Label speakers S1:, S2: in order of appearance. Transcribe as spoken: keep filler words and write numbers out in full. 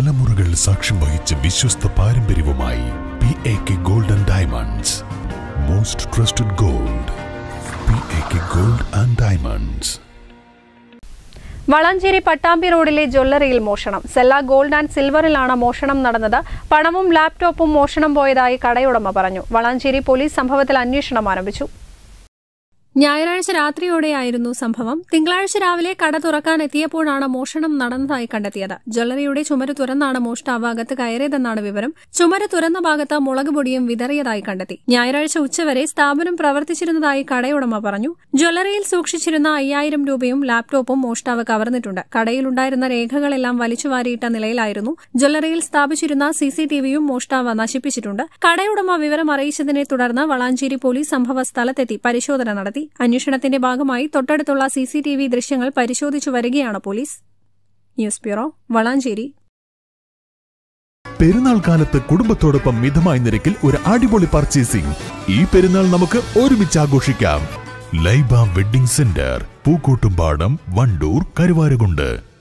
S1: തലമുറകൾ സാക്ഷ്യം വഹിച്ച വിശ്വസ്ത പാരമ്പര്യവുമായി P A K gold and diamonds. Most trusted gold. P A K gold and diamonds.
S2: Valanchery Pattambi റോഡിലെ ജ്വല്ലറിയിൽ മോഷണം. സെല്ല ഗോൾഡ് ആൻഡ് സിൽവറിലാണ് മോഷണം നടന്നത്. പണവും ലാപ്ടോപ്പും മോഷണം പോയതായി കടയുടമ പറഞ്ഞു. വളാഞ്ചേരി പോലീസ് സംഭവത്തിൽ അന്വേഷണം ആരംഭിച്ചു. ഞായറാഴ്ച രാത്രിയോടെയായിരുന്നു സംഭവം. തിങ്കളാഴ്ച രാവിലെ കട തുറക്കാനെത്തിയപ്പോഴാണ് മോഷണം നടന്നതായി കണ്ടെത്തിയത്. ജ്വല്ലറിയുടെ ചുമര് തുറന്നാണ് മോഷ്ടാവ് അകത്ത് കയറിയതെന്നാണ് വിവരം. ചുമര് തുറന്ന ഭാഗത്ത് മുളക് പൊടിയും വിതറിയതായി കണ്ടെത്തി. ഞായറാഴ്ച ഉച്ചവരെ സ്ഥാപനം പ്രവർത്തിച്ചിരുന്നതായി കടയുടമ പറഞ്ഞു. ജ്വല്ലറിയിൽ സൂക്ഷിച്ചിരുന്ന അയ്യായിരം രൂപയും ലാപ്ടോപ്പും മോഷ്ടാവ് കവർന്നിട്ടുണ്ട്. കടയിലുണ്ടായിരുന്ന രേഖകളെല്ലാം വലിച്ചുവാരിയിട്ട നിലയിലായിരുന്നു. ജ്വല്ലറിയിൽ സ്ഥാപിച്ചിരുന്ന സിസിടിവിയും മോഷ്ടാവ് നശിപ്പിച്ചിട്ടുണ്ട്. കടയുടമ വിവരം അറിയിച്ചതിനെ തുടർന്ന് വളാഞ്ചേരി പോലീസ് സംഭവ സ്ഥലത്തെത്തി പരിശോധന നടത്തി. അന്വേഷണത്തിന്റെ ഭാഗമായി തൊട്ടടുത്തുള്ള സിസിടിവി ദൃശ്യങ്ങൾ പരിശോധിച്ചു വരികയാണ് പോലീസ്. News bureau, Valanchery.
S1: പെരുന്നാൾ കാലത്ത് കുടുംബത്തോടൊപ്പം മിതമായ നിരക്കിൽ ഒരു അടിപൊളി പർച്ചേസിംഗ്. ഈ പെരുന്നാൾ നമുക്ക് ഒരുമിച്ച് ആഘോഷിക്കാം. Laiba wedding centre, Pookkottumpadam, Wandoor, Karuvarakundu.